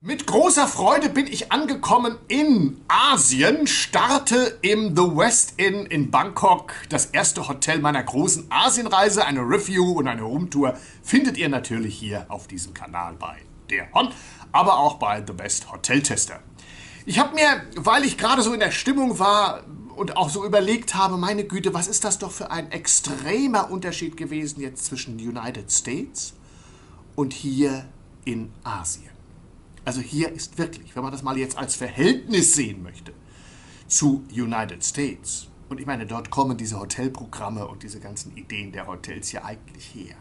Mit großer Freude bin ich angekommen in Asien, starte im The West Inn in Bangkok. Das erste Hotel meiner großen Asienreise, eine Review und eine Roomtour findet ihr natürlich hier auf diesem Kanal bei der Hon, aber auch bei The Best Hotel Tester. Ich habe mir, weil ich gerade so in der Stimmung war und auch so überlegt habe, meine Güte, was ist das doch für ein extremer Unterschied gewesen jetzt zwischen United States und hier in Asien. Also hier ist wirklich, wenn man das mal jetzt als Verhältnis sehen möchte zu United States, und ich meine, dort kommen diese Hotelprogramme und diese ganzen Ideen der Hotels ja eigentlich her.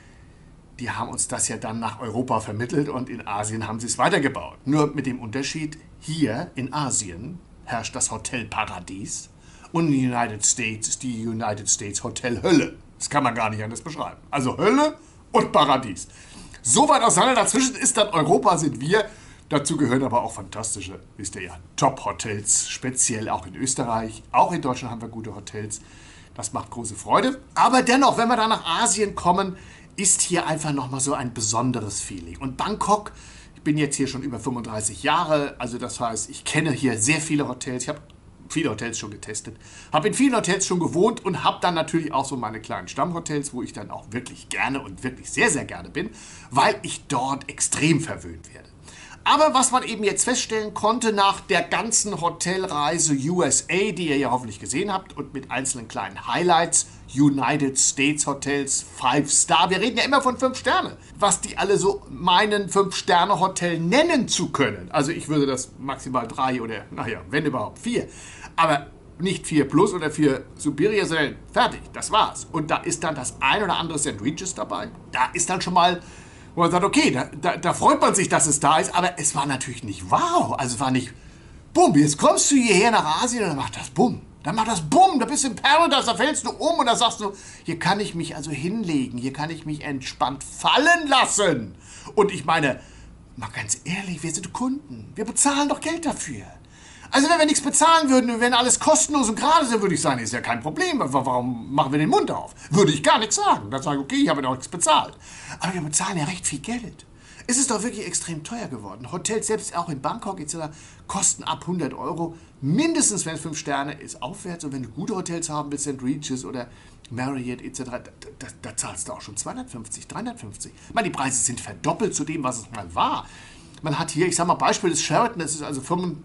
Die haben uns das ja dann nach Europa vermittelt und in Asien haben sie es weitergebaut. Nur mit dem Unterschied, hier in Asien herrscht das Hotelparadies und in den United States ist die United States Hotelhölle. Das kann man gar nicht anders beschreiben. Also Hölle und Paradies. So weit auseinander, dazwischen ist dann Europa, sind wir. Dazu gehören aber auch fantastische, wisst ihr ja, Top-Hotels, speziell auch in Österreich. Auch in Deutschland haben wir gute Hotels. Das macht große Freude. Aber dennoch, wenn wir da nach Asien kommen, ist hier einfach nochmal so ein besonderes Feeling. Und Bangkok, ich bin jetzt hier schon über 35 Jahre, also das heißt, ich kenne hier sehr viele Hotels. Ich habe viele Hotels schon getestet, habe in vielen Hotels schon gewohnt und habe dann natürlich auch so meine kleinen Stammhotels, wo ich dann auch wirklich gerne und wirklich sehr, sehr gerne bin, weil ich dort extrem verwöhnt werde. Aber was man eben jetzt feststellen konnte nach der ganzen Hotelreise USA, die ihr ja hoffentlich gesehen habt und mit einzelnen kleinen Highlights, United States Hotels, 5 Star, wir reden ja immer von 5 Sterne, was die alle so meinen 5-Sterne-Hotel nennen zu können. Also ich würde das maximal 3 oder, naja, wenn überhaupt 4. Aber nicht 4 plus oder 4 superior, sondern fertig, das war's. Und da ist dann das ein oder andere St. Regis dabei. Da ist dann schon mal, wo man sagt, okay, da freut man sich, dass es da ist, aber es war natürlich nicht wow. Also es war nicht, bumm, jetzt kommst du hierher nach Asien und dann macht das bumm. Dann macht das bumm, da bist du in Paradise, da fällst du um und da sagst du, hier kann ich mich also hinlegen, hier kann ich mich entspannt fallen lassen. Und ich meine, mal ganz ehrlich, wir sind Kunden, wir bezahlen doch Geld dafür. Also wenn wir nichts bezahlen würden, wenn alles kostenlos und gratis, dann würde ich sagen, ist ja kein Problem. Warum machen wir den Mund auf? Würde ich gar nichts sagen. Dann sage ich, okay, ich habe ja auch nichts bezahlt. Aber wir bezahlen ja recht viel Geld. Es ist doch wirklich extrem teuer geworden. Hotels, selbst auch in Bangkok etc., kosten ab 100 Euro. Mindestens, wenn es 5 Sterne ist, aufwärts. Und wenn du gute Hotels haben willst, St. Regis oder Marriott etc., da zahlst du auch schon 250, 350. Ich meine, die Preise sind verdoppelt zu dem, was es mal war. Man hat hier, ich sage mal, Beispiel des Sheraton, das ist also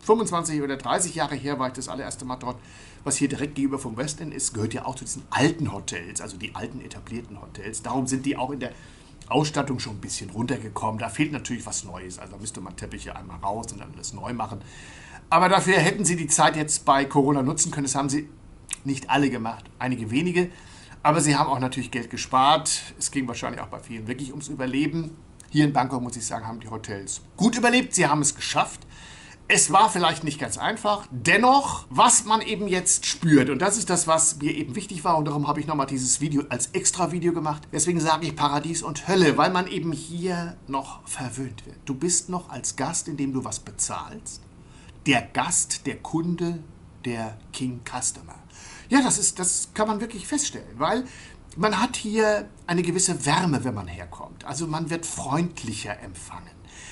25 oder 30 Jahre her, war ich das allererste Mal dort, was hier direkt gegenüber vom West End ist, gehört ja auch zu diesen alten Hotels, also die alten etablierten Hotels. Darum sind die auch in der Ausstattung schon ein bisschen runtergekommen. Da fehlt natürlich was Neues, also da müsste man Teppiche einmal raus und dann alles neu machen. Aber dafür hätten sie die Zeit jetzt bei Corona nutzen können. Das haben sie nicht alle gemacht, einige wenige. Aber sie haben auch natürlich Geld gespart. Es ging wahrscheinlich auch bei vielen wirklich ums Überleben. Hier in Bangkok, muss ich sagen, haben die Hotels gut überlebt. Sie haben es geschafft. Es war vielleicht nicht ganz einfach. Dennoch, was man eben jetzt spürt, und das ist das, was mir eben wichtig war, und darum habe ich nochmal dieses Video als Extra-Video gemacht. Deswegen sage ich Paradies und Hölle, weil man eben hier noch verwöhnt wird. Du bist noch als Gast, indem du was bezahlst, der Gast, der Kunde, der King Customer. Ja, das kann man wirklich feststellen, weil man hat hier eine gewisse Wärme, wenn man herkommt. Also man wird freundlicher empfangen.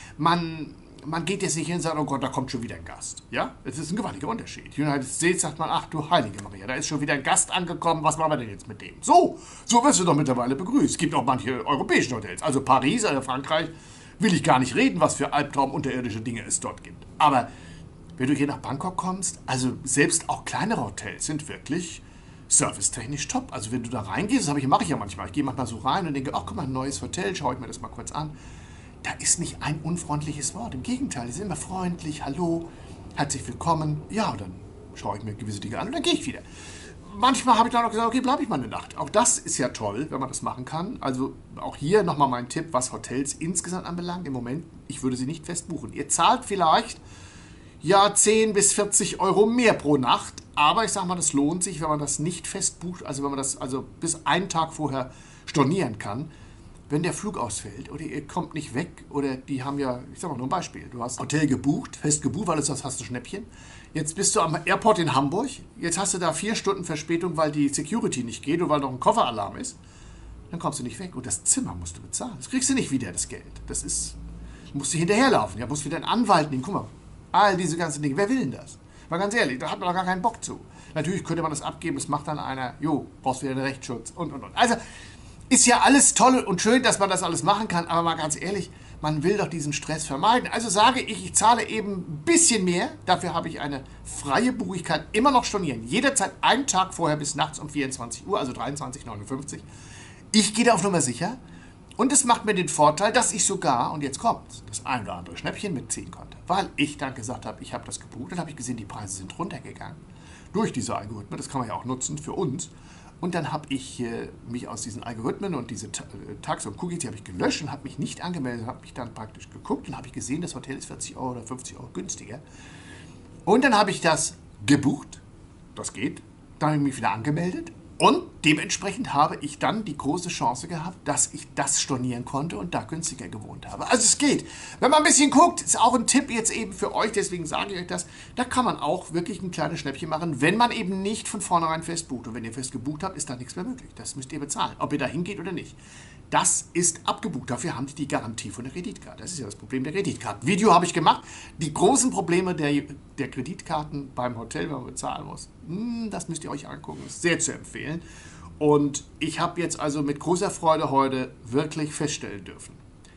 Man geht jetzt nicht hin und sagt, oh Gott, da kommt schon wieder ein Gast. Ja, das ist ein gewaltiger Unterschied. United States sagt man, ach du heilige Maria, da ist schon wieder ein Gast angekommen, was machen wir denn jetzt mit dem? So wirst du doch mittlerweile begrüßt. Es gibt auch manche europäische Hotels, also Paris oder Frankreich, will ich gar nicht reden, was für Albtraum unterirdische Dinge es dort gibt. Aber wenn du hier nach Bangkok kommst, also selbst auch kleinere Hotels sind wirklich servicetechnisch top. Also wenn du da reingehst, mache ich ja manchmal. Ich gehe manchmal so rein und denke, ach guck mal, ein neues Hotel, schaue ich mir das mal kurz an. Da ist nicht ein unfreundliches Wort. Im Gegenteil, die sind immer freundlich, hallo, herzlich willkommen. Ja, und dann schaue ich mir gewisse Dinge an und dann gehe ich wieder. Manchmal habe ich dann auch gesagt, okay, bleibe ich mal eine Nacht. Auch das ist ja toll, wenn man das machen kann. Also auch hier nochmal mein Tipp, was Hotels insgesamt anbelangt. Im Moment, ich würde sie nicht fest buchen. Ihr zahlt vielleicht ja 10 bis 40 Euro mehr pro Nacht. Aber ich sage mal, das lohnt sich, wenn man das nicht fest bucht. Also wenn man das also bis einen Tag vorher stornieren kann. Wenn der Flug ausfällt oder ihr kommt nicht weg oder die haben ja, ich sage mal nur ein Beispiel, du hast Hotel gebucht, fest gebucht, weil das hast du Schnäppchen. Jetzt bist du am Airport in Hamburg, jetzt hast du da 4 Stunden Verspätung, weil die Security nicht geht und weil noch ein Kofferalarm ist. Dann kommst du nicht weg und das Zimmer musst du bezahlen. Das kriegst du nicht wieder, das Geld. Das ist musste hinterherlaufen, ja, muss wieder einen Anwalt nehmen, guck mal, all diese ganzen Dinge, wer will denn das? Mal ganz ehrlich, da hat man doch gar keinen Bock zu. Natürlich könnte man das abgeben, das macht dann einer, jo, brauchst wieder einen Rechtsschutz und. Also, ist ja alles toll und schön, dass man das alles machen kann, aber mal ganz ehrlich, man will doch diesen Stress vermeiden. Also sage ich, ich zahle eben ein bisschen mehr, dafür habe ich eine freie Buch, ich kann immer noch stornieren, jederzeit einen Tag vorher bis nachts um 24 Uhr, also 23,59 Uhr. Ich gehe da auf Nummer sicher. Und es macht mir den Vorteil, dass ich sogar, und jetzt kommt das ein oder andere Schnäppchen mitziehen konnte. Weil ich dann gesagt habe, ich habe das gebucht, dann habe ich gesehen, die Preise sind runtergegangen. Durch diese Algorithmen, das kann man ja auch nutzen für uns. Und dann habe ich mich aus diesen Algorithmen und diese Tags und Cookies, die habe ich gelöscht und habe mich nicht angemeldet, habe mich dann praktisch geguckt und habe ich gesehen, das Hotel ist 40 Euro oder 50 Euro günstiger. Und dann habe ich das gebucht, das geht, dann habe ich mich wieder angemeldet. Und dementsprechend habe ich dann die große Chance gehabt, dass ich das stornieren konnte und da günstiger gewohnt habe. Also es geht. Wenn man ein bisschen guckt, ist auch ein Tipp jetzt eben für euch, deswegen sage ich euch das, da kann man auch wirklich ein kleines Schnäppchen machen, wenn man eben nicht von vornherein fest bucht. Und wenn ihr fest gebucht habt, ist da nichts mehr möglich. Das müsst ihr bezahlen, ob ihr da hingeht oder nicht. Das ist abgebucht. Dafür haben die Garantie von der Kreditkarte. Das ist ja das Problem der Kreditkarten. Video habe ich gemacht. Die großen Probleme der Kreditkarten beim Hotel, wenn man bezahlen muss, das müsst ihr euch angucken. Ist sehr zu empfehlen. Und ich habe jetzt also mit großer Freude heute wirklich feststellen dürfen,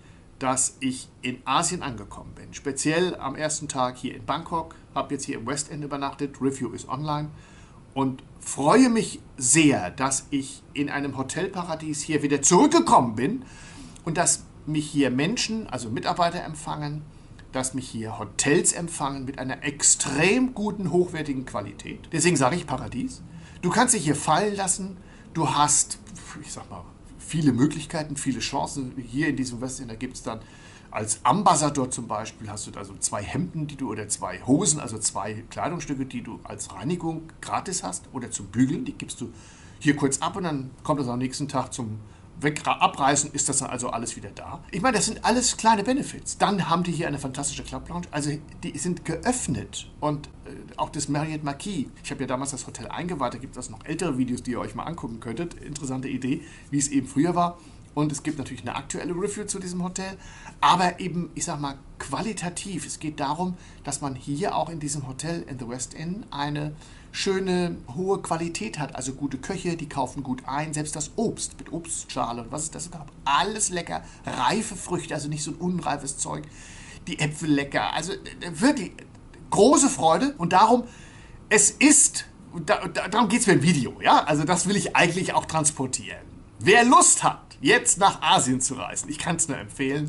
dass ich in Asien angekommen bin. Speziell am ersten Tag hier in Bangkok. Habe jetzt hier im West End übernachtet. Review ist online. Und freue mich sehr, dass ich in einem Hotelparadies hier wieder zurückgekommen bin und dass mich hier Menschen, also Mitarbeiter empfangen, dass mich hier Hotels empfangen mit einer extrem guten, hochwertigen Qualität. Deswegen sage ich Paradies. Du kannst dich hier fallen lassen. Du hast, ich sag mal, viele Möglichkeiten, viele Chancen. Hier in diesem Westend, da gibt es dann als Ambassador zum Beispiel, hast du also 2 Hemden, oder 2 Hosen, also 2 Kleidungsstücke, die du als Reinigung gratis hast oder zum Bügeln. Die gibst du hier kurz ab und dann kommt das am nächsten Tag zum Abreißen, ist das dann also alles wieder da. Ich meine, das sind alles kleine Benefits. Dann haben die hier eine fantastische Club Lounge. Also die sind geöffnet und auch das Marriott Marquis. Ich habe ja damals das Hotel eingeweiht, da gibt es noch ältere Videos, die ihr euch mal angucken könntet. Interessante Idee, wie es eben früher war. Und es gibt natürlich eine aktuelle Review zu diesem Hotel, aber eben, ich sag mal, qualitativ. Es geht darum, dass man hier auch in diesem Hotel in the West End eine schöne, hohe Qualität hat. Also gute Köche, die kaufen gut ein. Selbst das Obst mit Obstschale und was ist das überhaupt? Alles lecker. Reife Früchte, also nicht so ein unreifes Zeug. Die Äpfel lecker. Also wirklich große Freude. Und darum, es ist, darum geht es mir im Video. Ja? Also das will ich eigentlich auch transportieren. Wer Lust hat, jetzt nach Asien zu reisen, ich kann es nur empfehlen.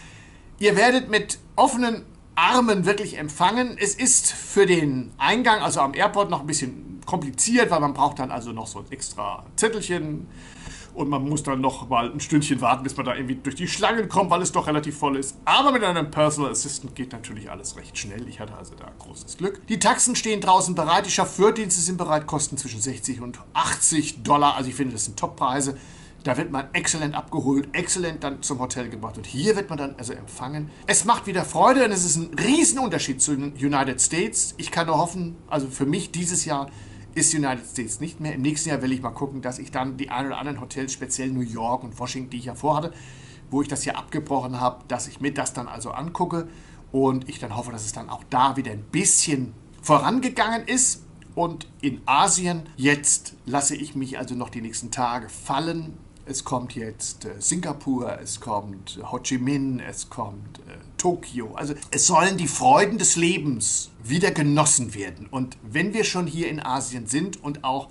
Ihr werdet mit offenen Armen wirklich empfangen. Es ist für den Eingang, also am Airport, noch ein bisschen kompliziert, weil man braucht dann also noch so ein extra Zettelchen und man muss dann noch mal ein Stündchen warten, bis man da irgendwie durch die Schlangen kommt, weil es doch relativ voll ist. Aber mit einem Personal Assistant geht natürlich alles recht schnell. Ich hatte also da großes Glück. Die Taxen stehen draußen bereit, die Chauffeurdienste sind bereit, kosten zwischen 60 und 80 Dollar. Also ich finde, das sind Top-Preise. Da wird man exzellent abgeholt, exzellent dann zum Hotel gebracht und hier wird man dann also empfangen. Es macht wieder Freude und es ist ein Riesenunterschied zu den United States. Ich kann nur hoffen, also für mich dieses Jahr ist United States nicht mehr. Im nächsten Jahr will ich mal gucken, dass ich dann die ein oder anderen Hotels, speziell New York und Washington, die ich ja vorhatte, wo ich das hier abgebrochen habe, dass ich mir das dann also angucke und ich dann hoffe, dass es dann auch da wieder ein bisschen vorangegangen ist. Und in Asien, jetzt lasse ich mich also noch die nächsten Tage fallen. Es kommt jetzt Singapur, es kommt Ho Chi Minh, es kommt Tokio. Also es sollen die Freuden des Lebens wieder genossen werden. Und wenn wir schon hier in Asien sind und auch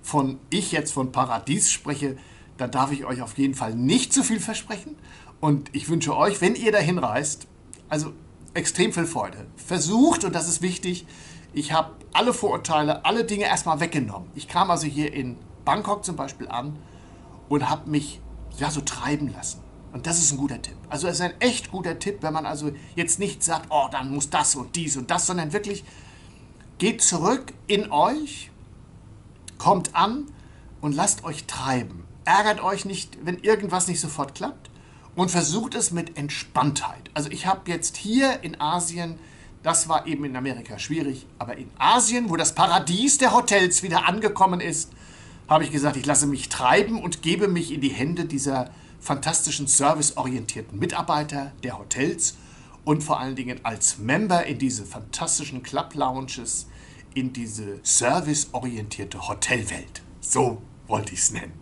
ich jetzt von Paradies spreche, dann darf ich euch auf jeden Fall nicht zu viel versprechen. Und ich wünsche euch, wenn ihr dahin reist, also extrem viel Freude. Versucht, und das ist wichtig, ich habe alle Vorurteile, alle Dinge erstmal weggenommen. Ich kam also hier in Bangkok zum Beispiel an und habe mich ja so treiben lassen. Und das ist ein guter Tipp. Also es ist ein echt guter Tipp, wenn man also jetzt nicht sagt, oh, dann muss das und dies und das, sondern wirklich geht zurück in euch, kommt an und lasst euch treiben. Ärgert euch nicht, wenn irgendwas nicht sofort klappt und versucht es mit Entspanntheit. Also ich habe jetzt hier in Asien, das war eben in Amerika schwierig, aber in Asien, wo das Paradies der Hotels wieder angekommen ist, habe ich gesagt, ich lasse mich treiben und gebe mich in die Hände dieser fantastischen serviceorientierten Mitarbeiter der Hotels und vor allen Dingen als Member in diese fantastischen Club Lounges, in diese serviceorientierte Hotelwelt. So wollte ich es nennen.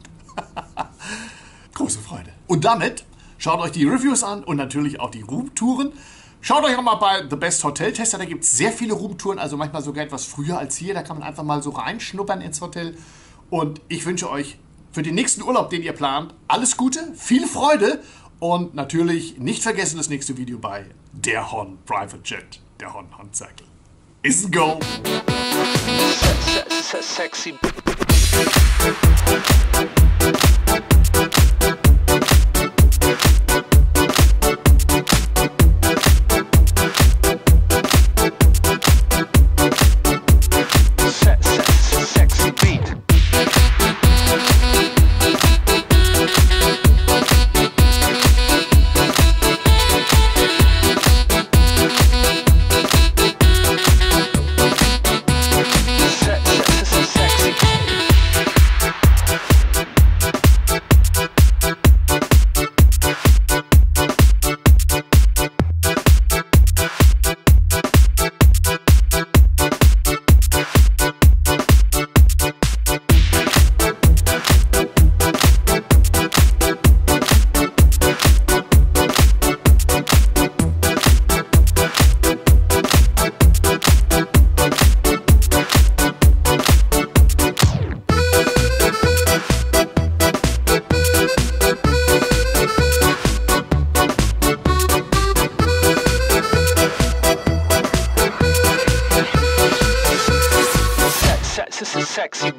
Große Freude. Und damit schaut euch die Reviews an und natürlich auch die Roomtouren. Schaut euch auch mal bei The Best Hotel Tester, da gibt es sehr viele Roomtouren, also manchmal sogar etwas früher als hier. Da kann man einfach mal so reinschnuppern ins Hotel. Und ich wünsche euch für den nächsten Urlaub, den ihr plant, alles Gute, viel Freude und natürlich nicht vergessen das nächste Video bei der Hon Private Jet, der Hon Circle. Ist ein Go! Sexy. Sexy beat. Sexy.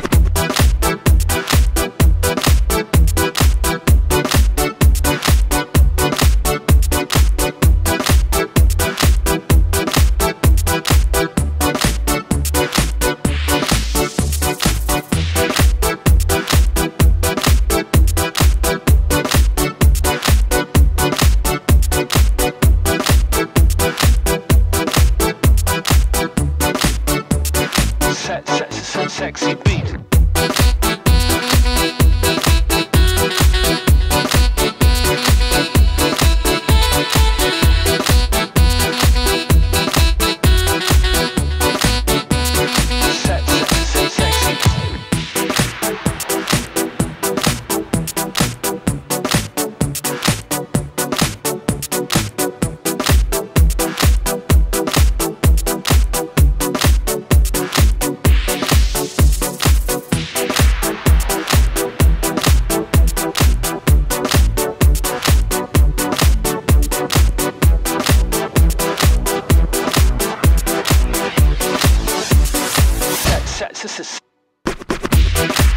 Sexy beat. This is